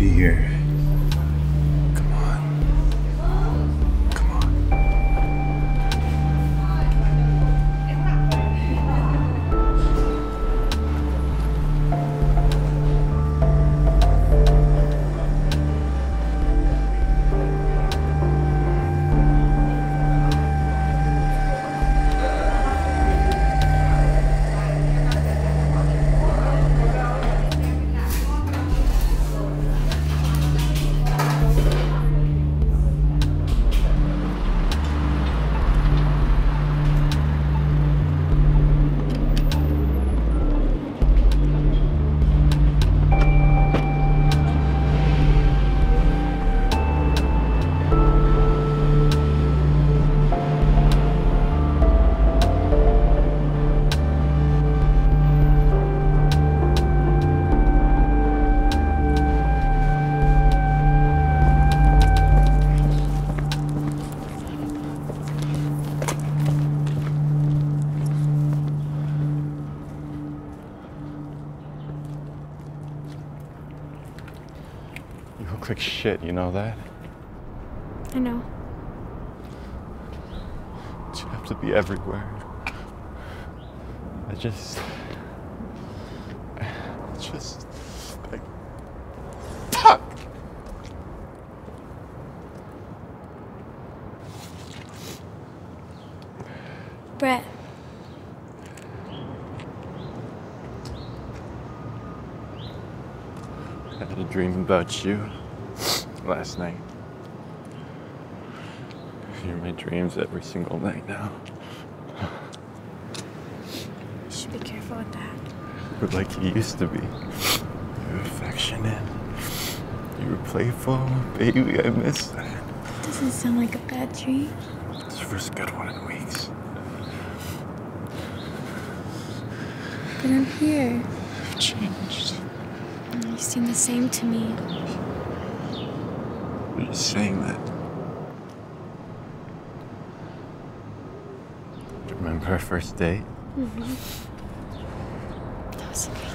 be here. Come on. Come on. You look like shit, you know that? I know. You have to be everywhere. I just, like, fuck! Brett. I had a dream about you last night. You're my dreams every single night now. You should be careful with that. You're like you used to be. You're affectionate. You were playful. Baby, I miss that. That doesn't sound like a bad dream. It's the first good one in weeks. But I'm here. You've changed. You seem the same to me. You're just saying that. Remember our first date? Mm-hmm. That was a great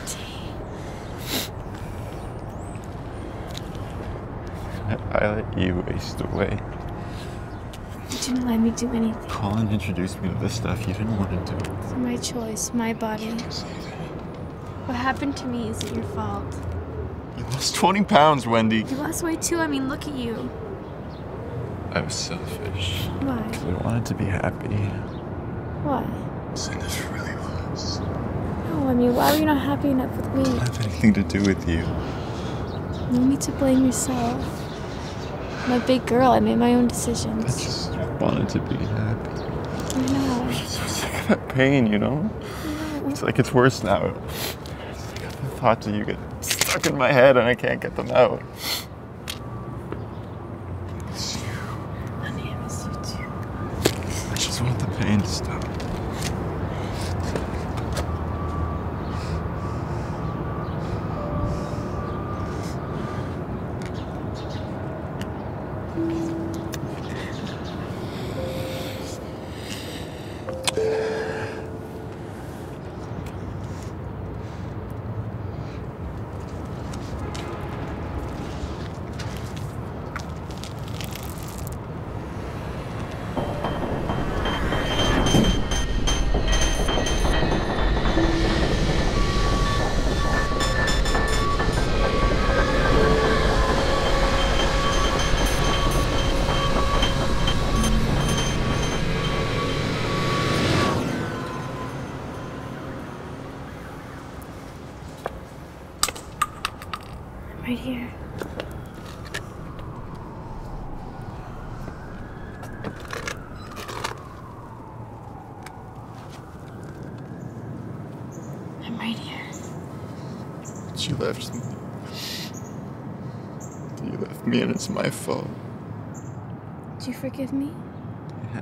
day. I let you waste away. You didn't let me do anything. Colin introduced me to the stuff you didn't want to do. It's my choice, my body. What happened to me isn't your fault. You lost 20 pounds, Wendy. You lost weight too. I mean, look at you. I was selfish. Why? I wanted to be happy. Why? I never really was. No, I mean, why were you not happy enough with me? It didn't have anything to do with you. No need to blame yourself. I'm a big girl. I made my own decisions. I just wanted to be happy. I know. I'm so sick of that pain, you know? It's like it's worse now. It's like the thoughts of you get stuck in my head and I can't get them out. I miss you. Honey, I miss you too. I just want the pain to stop. Right here. I'm right here. But you left me. You left me and it's my fault. Do you forgive me? Yeah.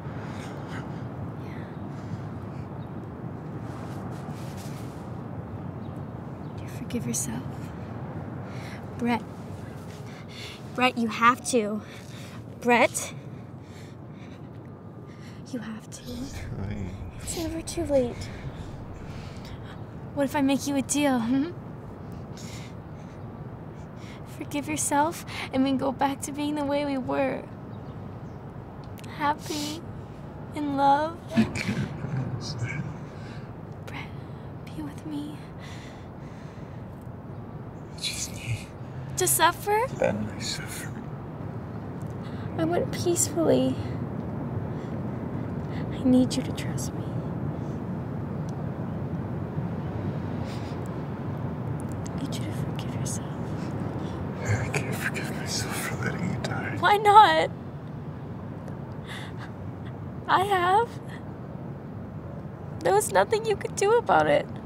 Do you forgive yourself? Brett. Brett, you have to. Brett. You have to. It's never too late. What if I make you a deal, forgive yourself and we go back to being the way we were. Happy, in love. I can't. Brett, be with me. Just me. To suffer? Then I suffer. I went peacefully. I need you to trust me. I need you to forgive yourself. I can't forgive myself for letting you die. Why not? I have. There was nothing you could do about it.